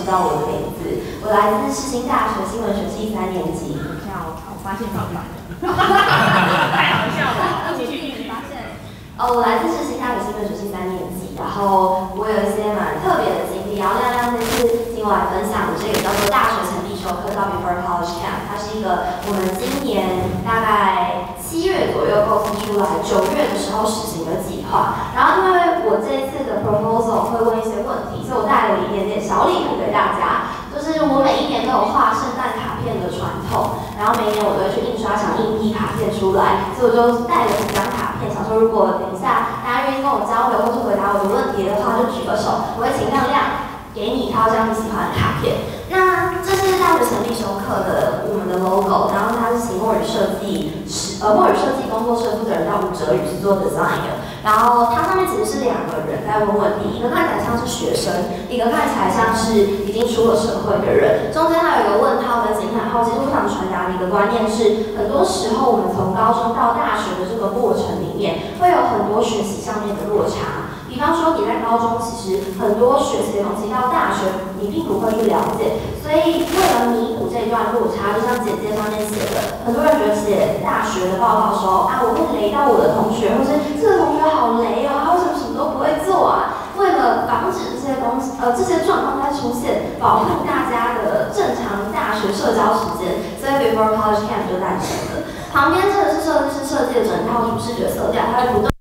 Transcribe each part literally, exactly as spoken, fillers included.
知道我的名字，我来自世新大学新闻学系三年级。 跳，我发现放反了，太好笑了，继续继续发现。 哦，我来自世新大学新闻学系三年级，然后我有一些蛮特别的经历，然后亮亮这次请我来分享的这个叫做大学成必修课叫 Before College Camp， 它是一个我们今年大概七月左右构思出来，九月的时候实行的计划。然后因为我这一次的 proposal 会问一些问题，所以我带了一点点小礼物给大家。就是我每一年都有画圣诞卡片的传统，然后每一年我都会去印刷厂印批卡片出来，所以我就带了几张卡片，想说如果等一下大家愿意跟我交流或是回答我的问题的话，就举个手，我会请亮亮给你一套这样你喜欢的卡片。那这是大学成必修课的我们的 logo， 然后它是请墨语设计师呃墨语设计工作室负责人叫吴哲宇是做 design 的。然后它上面其实是两个人在问问题，一个看起来像是学生，一个看起来像是已经出了社会的人。中间还有一个问号跟惊叹号。其实我想传达的一个观念是，很多时候我们从高中到大学的这个过程里面，会有很多学习上面的落差。比方说你在高中其实很多学习的东西到大学你并不会去了解，所以为了弥补这段落差，就像简介上面写的，很多人觉得写大学的报告说啊，我会雷到我的同学，或是这个同学好雷哦，他为什么什么都不会做啊？为了防止这些东西呃这些状况再出现，保护大家的正常大学社交时间，所以 Before College Camp 就诞生了。旁边这个是设计师设计的整套主视觉色调，它会不断。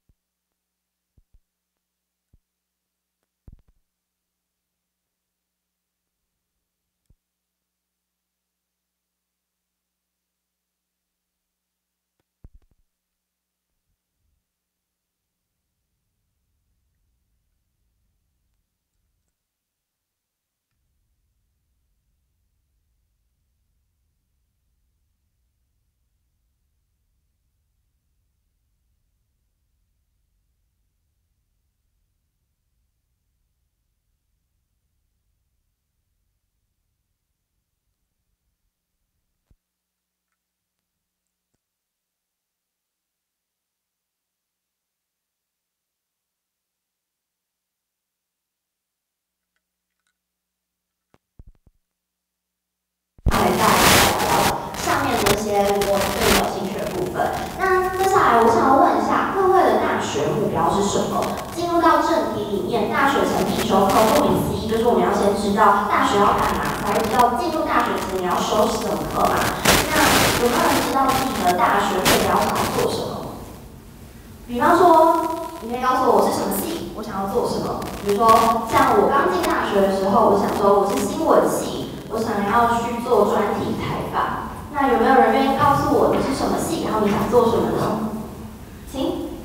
上面这些我最有兴趣的部分。那接下来我想要问一下各位的大学目标是什么？进入到正题里面，大学成必修课顾名思义就是我们要先知道大学要干嘛，才会知道进入大学前你要修什么课嘛。那有没有人知道自己的大学目标想要做什么？比方说，你可以告诉我我是什么系，我想要做什么。比如说，像我刚进大学的时候，我想说我是新闻系。我想要去做专题采访，那有没有人愿意告诉我你是什么系，然后你想做什么呢？请。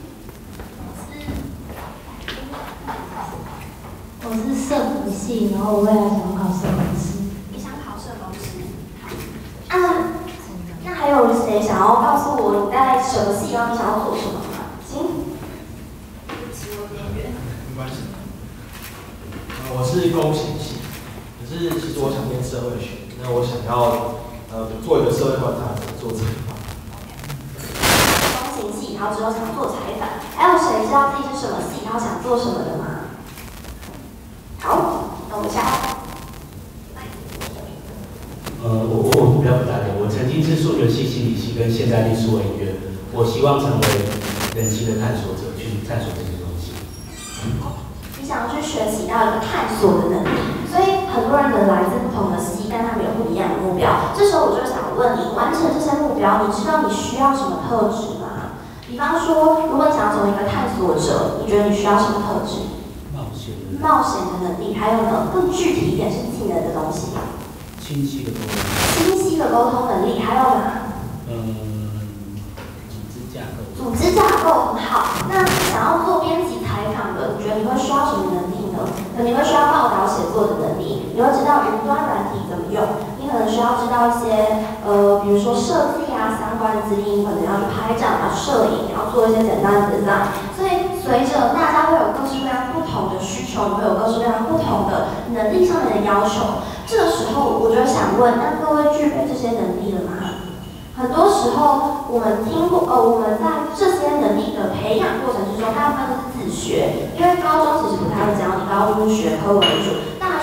我是社服系，然后我未来想要考社工师。 你想考社工师？好。啊，那还有谁想要告诉我你在什么系，然后你想要做什么吗？请。对不起，我有点远。 没关系。我是工行系。可是其实我想念社会学，那我想要呃做一个社会观察者，做采访。 工行系，然后之后想做采访，还有谁知道自己是什么系，然后想做什么的吗？好，那我们下。 呃，我我目标不大点，我曾经是数学系、心理系，跟现在念数位音乐。我希望成为人性的探索者，去探索这些东西。 你想要去学习到一个探索的能力。所以很多人的来自不同的系，但他们有不一样的目标。这时候我就想问你，完成这些目标，你知道你需要什么特质吗？比方说，如果你想要成为一个探索者，你觉得你需要什么特质？ 冒险的。 冒险的能力，还有呢，更具体一点是技能的东西。 清晰的沟通。 清晰的沟通能力，还有呢？ 嗯，组织架构。 组织架构很好。那想要做编辑采访的，你觉得你会需要什么能力呢？可能你会需要报道写作的能力，你会知道云端软体怎么用，你可能需要知道一些呃，比如说设计啊相关的资历，你可能要去拍照啊、摄影，然后做一些简单的 design。所以随着大家会有各式各样不同的需求，你会有各式各样不同的能力上面的要求。这个时候，我就想问，那各位具备这些能力了吗？很多时候，我们听过，呃，我们在这些能力的培养过程之中，大部分都是自学，因为高中其实不太会教你，高中是学科为主，大学也不太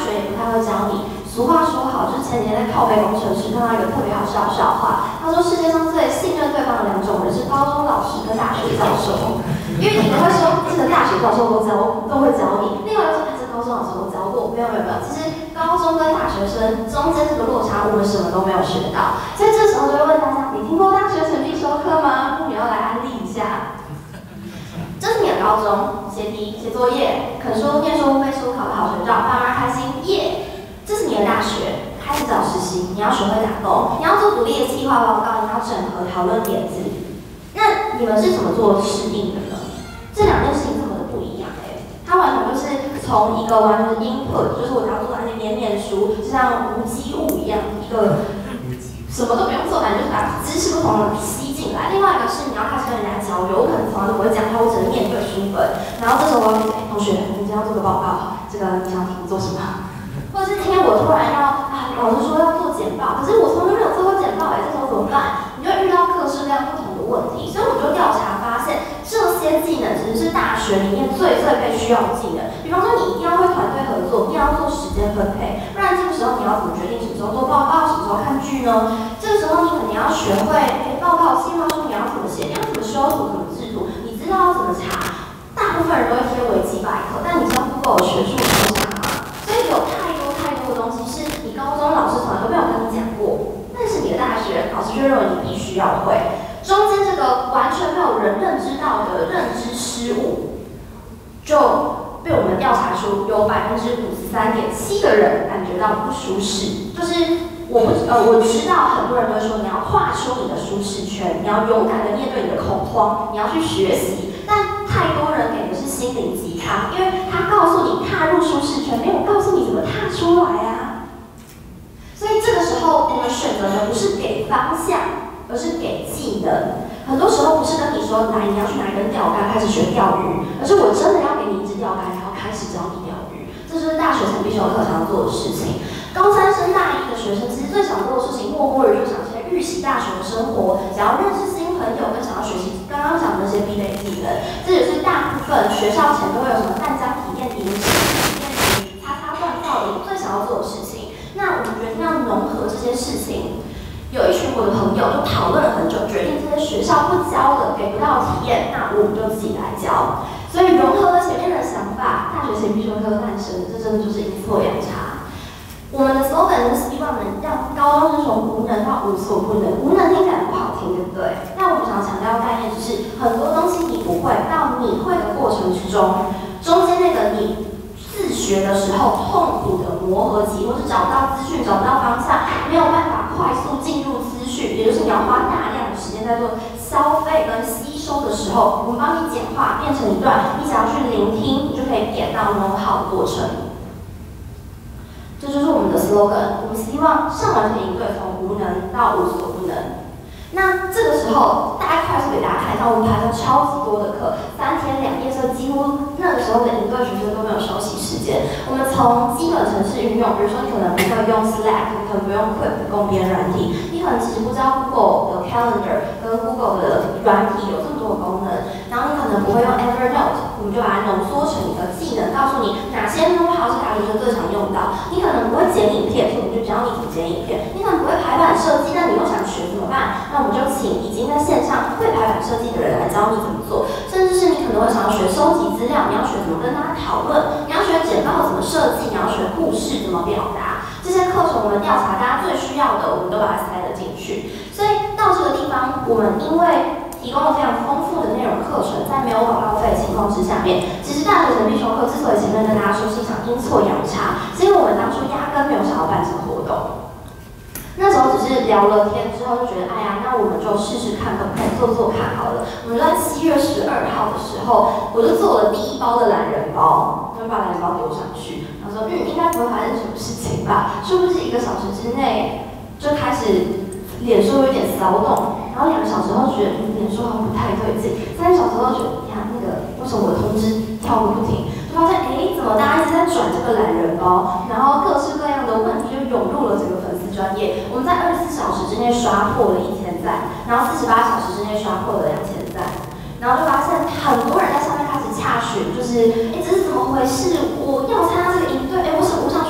他会教你。俗话说好，就是前几天在靠北工程师看到一个特别好笑的笑话，他说世界上最信任对方的两种人是高中老师跟大学教授，因为你们会说这个大学教授都教都会教你，另外一种还是高中老师都教过，没有没有没有，其实高中跟大学生中间这个落差，我们什么都没有学到，所以这时候就会问大家，你听过大学城必修课吗？妇女要来安利一下。这是你的高中，写题、写作业、啃书、念书、背书、考个好学照，爸妈开心，耶！这是你的大学，开始找实习，你要学会打工，你要做独立的计划报告，你要整合讨论点子。那你们是怎么做适应的呢？这两件事情这么的不一样哎、欸，它完全就是从一个完全 input， 就是我只要坐在那边念书，就像无机物一样，一个什么都不用做，反正就是把知识不同的吸进来。另外一个是你要开始跟人家交流，我可能从来都不会讲话，我只能面对书本，然后这时候我要哎、同学，你今天要做个报告，这个你想题目做什么？或者是今天我突然要啊，老师说要做简报，可是我从来没有做过简报哎、欸，这时候怎么办？你就会遇到各式各样不同的问题，所以我就调查发现，这些技能其实是大学里面最最被需要的技能。比方说，你一定要会团队合作，一定要做时间分配，不然这个时候你要怎么决定什么时候做报告，什么时候看剧呢？这个时候你肯定要学会，哎，报告计划书你要怎么写，你要怎么修图，怎么制度，你知道要怎么查。大部分人都会贴维基百科，但你知道 Google 学术搜查吗？所以有太多太多的东西是你高中老师从来都没有跟你讲过，但是你的大学老师却认为你必须要会。中间这个完全没有人认知到的认知失误，就被我们调查出有百分之五十三点七的人感觉到不舒适。就是我不呃我知道很多人都会说你要跨出你的舒适圈，你要勇敢的面对你的恐慌，你要去学习。但太多人给的是心灵鸡汤，因为他告诉你踏入舒适圈，没有告诉你怎么踏出来啊。所以这个时候我们选择的不是给方向，而是给技能。很多时候不是跟你说来你要去拿一根钓竿开始学钓鱼，而是我真的要给你一支钓竿，然后开始教你钓鱼。这就是大学城必修课想要做的事情。高三升大一的学生其实最想做的事情，莫过于就想先预习大学的生活，想要认识新朋友，跟想要学习刚刚讲的那些必备技能。这也是大部分学校前都会有什么淡江体验营、实体体验营、擦擦锻造营最想要做的事情。那我们决定要融合这些事情。有一群我的朋友就讨论了很久，决定这些学校不教的、给不到体验，那我们就自己来教。所以融合了前面的想法，大学前必修课诞生，这真的就是阴错阳差。我们的 slogan 是希望能让高中生从无能到无所不能。无能听起来不好听，对不对？但我们想强调的概念就是，很多东西你不会，到你会的过程之中，中间那个你自学的时候痛苦的磨合期，或是找不到资讯、找不到方向，没有办法快速进入资讯，也就是你要花大量的时间在做消费跟吸收的时候，我们帮你简化变成一段，你只要去聆听，你就可以点到know how的过程。这就是我们的 slogan， 我们希望上完这个营队从无能到无所不能。那这个时候，大家快速给大家看一下，我们排了超级多的课，三天两夜，所以几乎那个时候的营队学生都没有休息时间。我们从基本程式运用，比如说你可能不会用 Slack， 你可能不用 Quip 共编软体，你可能其实不知道 Google 的 Calendar 跟 Google 的软体有这么多的功能，然后你可能不会用 Evernote， 我们就把它浓缩成一个技能，告诉你哪些 know-how 是大学生最常用到。你可能不会剪影片，所以我们就教你怎么剪影片。你可能不会排版设计，那你又想学怎么办？那我们就请已经在线上会排版设计的人来教你怎么做，甚至是你可能会想要学收集资料，你要学怎么跟大家讨论，你要学简报怎么设计，你要学故事怎么表达。这些课程我们调查大家最需要的，我们都把它塞了进去。所以到这个地方，我们因为提供了非常丰富的内容课程，在没有广告费的情况之下面，其实大学城必修课之所以前面跟大家说是一场阴错阳差，是因为我们当初压根没有想要办这个活动。那时候只是聊了天之后就觉得，哎呀，那我们就试试看，可不可以做做看好了。我们在七月十二号的时候，我就做了第一包的懒人包，就把懒人包丢上去，然后说，嗯，应该不会发生什么事情吧？殊不知一个小时之内就开始脸书有点骚动，然后两个小时后觉得，嗯，脸书好像不太对劲，三个小时后觉得，你看那个为什么我的通知跳个不停？就发现，哎，怎么大家一直在转这个懒人包，然后各式各样的问题就涌入了这个粉丝专页。我们在二十四小时之内刷破了一千赞，然后四十八小时之内刷破了两千赞，然后就发现很多人在上面开始洽询，就是，哎，这是怎么回事？我要参加这个营队，哎，我想我想学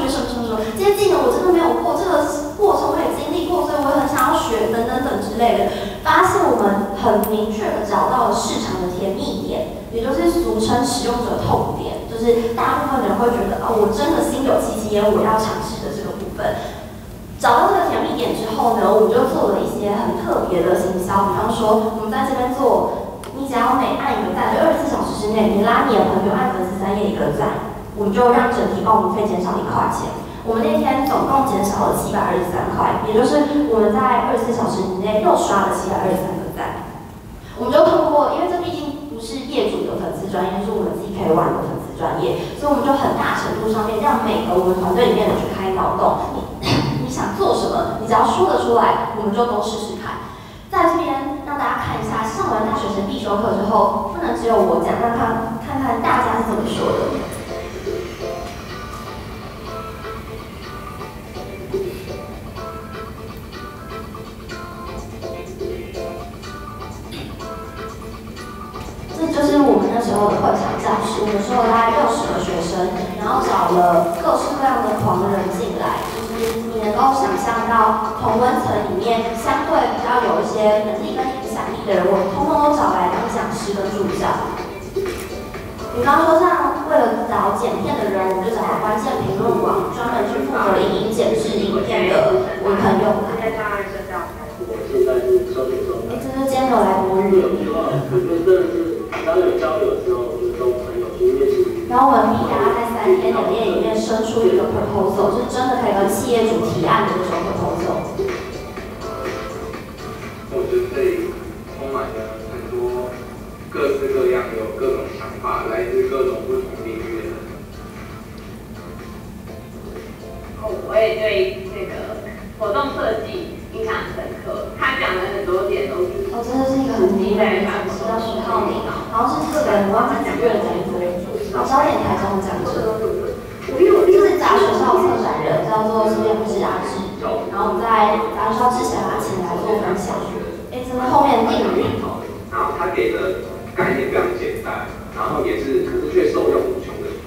学什么什么什么，这些技能我真的没有过，这个过程我也经历过，所以我也很想要学等等等之类的。发现我们很明确的找到了市场的甜蜜点，也就是俗称使用者痛点，就是大部分人会觉得啊、哦，我真的心有戚戚焉，我要尝试的这个部分。找到这个甜蜜点之后呢，我们就做了一些很特别的行销，比方说我们在这边做，你只要每按一个赞，就二十四小时之内，你拉你的朋友按粉丝专页一个赞，我们就让整体报名费减少一块钱。我们那天总共减少了七百二十三块，也就是我们在二十四小时以内又刷了七百二十三个赞。我们就通过，因为这毕竟不是业主的粉丝专业，是我们自己可以玩的粉丝专业，所以我们就很大程度上面让每个我们团队里面的去开脑洞。你你想做什么，你只要说得出来，我们就都试试看。在这边让大家看一下，上完大学生必修课之后，不能只有我讲，让他看看大家是怎么说的。这就是我们那时候的会场教室，我们说了大概六十个学生，然后找了各式各样的狂人进来，就是你能够想象到同温层里面相对比较有一些能力跟影响力的人，我们通通都找来当讲师跟助教。比方说像为了找剪片的人，我们就找了关键评论网，专门去负责影音剪制影片的我们朋友来。哎，这就今天有来国语。然后有交流之后，就是都很有经验。然后我们逼大家在三天两夜里面生出一个 proposal， 就是真的可以跟企业主提案的那种 proposal。 我觉得这里充满了很多各式各样、有各种想法、来自各种不同领域的人。 哦，我也对这个活动设计印象深刻，他讲的很多点都是。 哦，真的是一个很迷人的讲师，叫徐浩宁，好像是这个人忘记几月的讲座，焦点台中讲者，就是杂学校策展人，叫做苏彦之阿志，然后我们在杂学校之前把他请来做分享，哎，真的后面定语。 然后他给的概念非常简单，然后也是，可是却受用无穷的。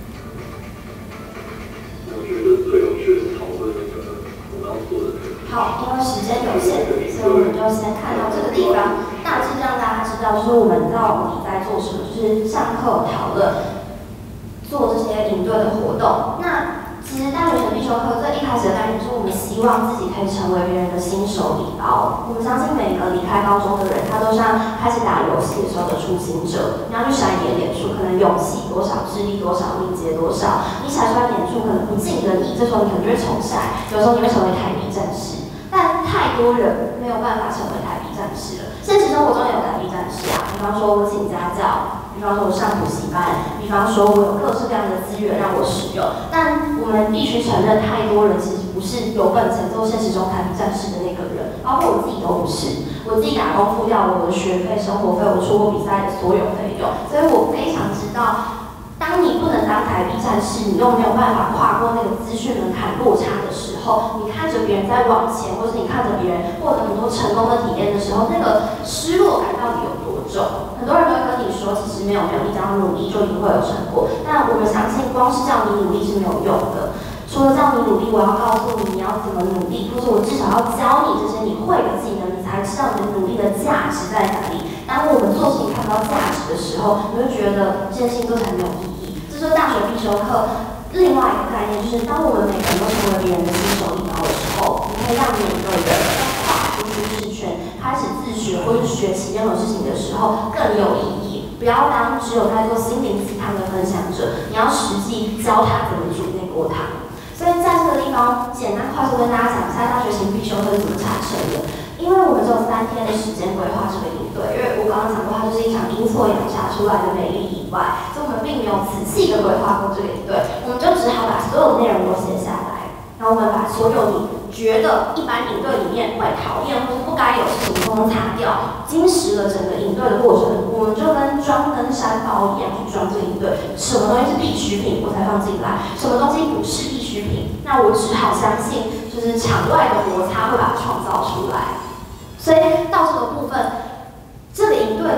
我觉得最有趣的是讨论那个我们要做的。 好，因为时间有限，所以我们就先看到这个地方，大致让大家知道，就是我们到底在做什么，就是上课讨论，做这些营队的活动。那其实大学生必修课最一开始的概念就是我们希望自己可以成为别人的新手礼包。我们相信每个离开高中的人，他都像开始打游戏的时候的初心者，你要去闪你的点数，可能勇气多少，智力多少，敏捷多少，你闪出来点数可能不尽人意，这时候你可能就会重闪，有时候你会成为台币战士。但太多人没有办法成为台币战士了。现实生活中也有台币战士啊，比方说我请家教，比方说我上补习班，比方说我有各式各样的资源让我使用。但我们必须承认，太多人其实不是有本钱做现实中台币战士的那个人，包括我自己都不是。我自己打工付掉了我的学费、生活费，我出国比赛的所有费用，所以我非常知道。当你不能当台币战士，你又没有办法跨过那个资讯门槛落差的时候，你看着别人在往前，或是你看着别人获得很多成功的体验的时候，那个失落感到底有多重？很多人都会跟你说，其实没有没有，你只要努力就一定会有成果。但我们相信，光是叫你努力是没有用的。除了叫你努力，我要告诉你你要怎么努力，或者我至少要教你这些你会的技能，你才知道你的努力的价值在哪里。当我们做事情看不到价值的时候，你会觉得这件事情做起来没有意义。这是大学必修课另外一个概念，就是当我们每个人都成为别人的新手礼包的时候，你可以让每个人跨出舒适圈，开始自学或是学习任何事情的时候更有意义。不要当只有在做心灵鸡汤的分享者，你要实际教他怎么煮那锅汤。所以在这个地方，简单快速跟大家讲一下大学型必修课是怎么产生的。因为我们只有三天的时间规划这个营队，因为我刚刚讲过，它就是一场阴错阳差出来的美丽以外，所以我们并没有仔细的规划过这个营队，我们就只好把所有的内容都写下来，然后我们把所有你觉得一般营队里面会讨厌或是不该有事情通通擦掉，精实了整个营队的过程，我们就跟装登山包一样去装这个营队，什么东西是必需品我才放进来，什么东西不是必需品，那我只好相信就是场外的摩擦会把它创造出来。所以到这个部分，这个营队基本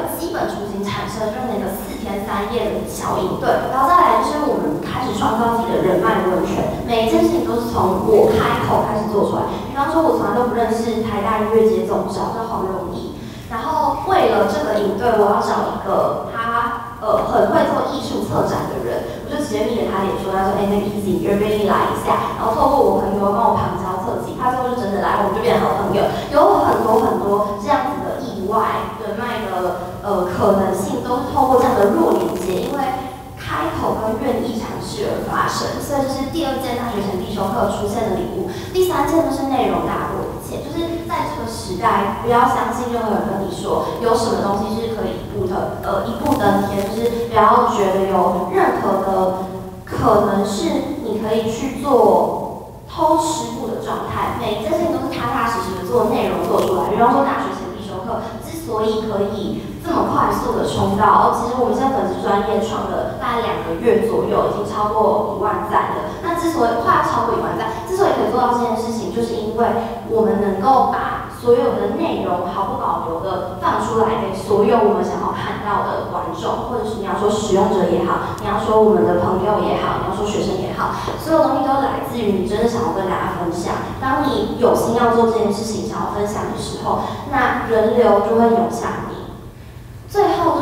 本雏形产生就那个四天三夜的小营队，然后再来就是我们开始创造自己的人脉温泉，每一件事情都是从我开口开始做出来。比方说，我从来都不认识台大音乐节总召叫黄荣义，然后为了这个营队，我要找一个他呃很会做艺术策展的人，我就直接密给他脸说，他说，哎、欸，那个 Easy， 愿不愿意来一下？然后透过我朋友帮我旁敲侧击，他最后就真的来，我们就变成好朋友。有很多很多这样子的意外人脉的呃可能性，都是透过这样的弱连接，因为开口跟愿意尝试而发生。所以这是第二件大学城必修课出现的礼物。第三件就是内容大过一切，就是在这个时代，不要相信任何人跟你说有什么东西是可以一步的呃一步登天，就是不要觉得有任何的可能是你可以去做偷吃步的状态。每一件事情都是踏踏实实的做内容做出来。比方说大学前必修课之所以可以这么快速的冲到，其实我们现在粉丝专业创了大概两个月左右，已经超过一万赞了。那之所以快要超过一万赞，之所以可以做到这件事情，就是因为我们能够把所有的内容毫不保留的放出来给所有我们想要看到的观众，或者是你要说使用者也好，你要说我们的朋友也好，你要说学生也好，所有东西都来自于你真的想要跟大家分享。当你有心要做这件事情，想要分享的时候，那人流就会涌向你。最后就是，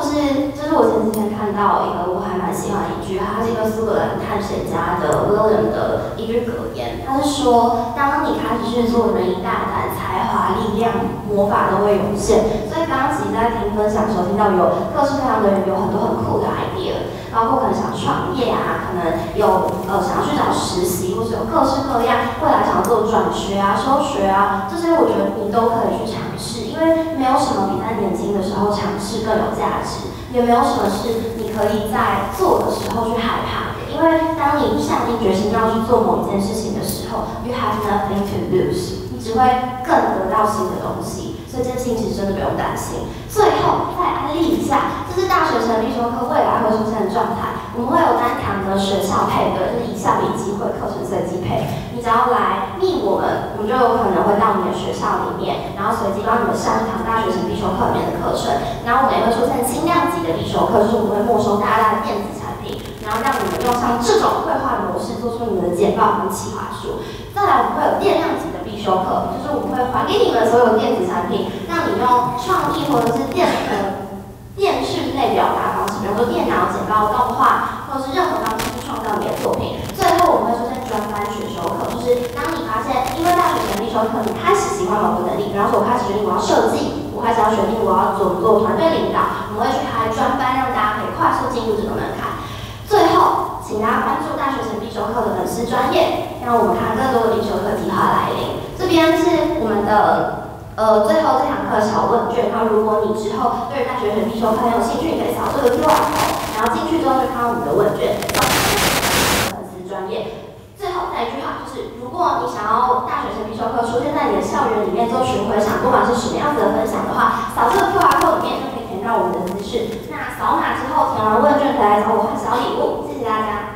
就是我前几天看到一个我还蛮喜欢的一句，它是一个苏格兰探险家的 William 的一句格言，他是说，当你开始去做人一大胆，才华、力量、魔法都会涌现。所以刚刚其实在听分享的时候，听到有各式各样的人有很多很酷的 idea， 包括可能想创业啊，可能有呃想要去找实习，或者有各式各样未来想要做转学啊、休学啊，这些我觉得你都可以去尝试，因为没有什么比在年轻的时候尝试更有价值，也没有什么是你可以在做的时候去害怕的。因为当你下定决心要去做某一件事情的时候 ，you have nothing to lose， 你只会更得到新的东西。所以这件事情其实真的不用担心。最后再安利一下，这是大学城必修课未来会出现的状态。我们会有单堂的学校配对，就是以下笔机会课程随机配。你只要来密我们，我们就有可能会到你的学校里面，然后随机帮你们上一堂大学城必修课里面的课程。然后我们也会出现轻量级的必修课，就是我们会没收大家的电子产品，然后让你们用上这种绘画模式做出你们的简报和企划书。再来，我们会有电量级的必修课，就是我们会还给你们所有电子产品，让你用创意或者是电呃电视类表达方式，比如说电脑、简报、动画，或者是任何方式去创造你的作品。最后，我们会出现专班选修课，就是当你发现因为大学前必修课，你开始喜欢某个能力，比方说我开始决定我要设计，我开始要决定我要怎么做团队领导，我们会去开专班，让大家可以快速进入这个门槛。最后，请大家关注大学城必修课的粉丝专页，让我们看更多的必修课计划来临。这边是我们的呃最后这堂课小问卷，然后如果你之后对大学城必修课很有兴趣，你可以扫这个 Q R code， 然后进去之后就看到我们的问卷，扫粉丝专页。最后再一句话就是，如果你想要大学城必修课出现在你的校园里面做巡回场，不管是什么样子的分享的话，扫这个 Q R code 里面就可以填到我们的资讯。那扫码之后填完问卷可以来找我换小礼物，谢谢大家。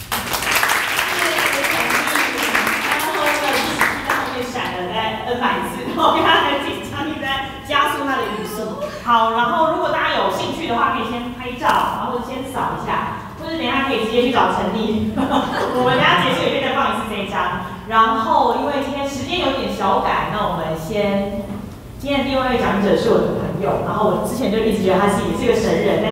N 百字，然后跟他很紧张，一直在加速他的语速。好，然后如果大家有兴趣的话，可以先拍照，然后先扫一下，或者等一下可以直接去找陈丽。我们等一下结束也可以再放一次这一张。然后因为今天时间有点小赶，那我们先，今天的第二位讲者是我的朋友，然后我之前就一直觉得他是也是个神人。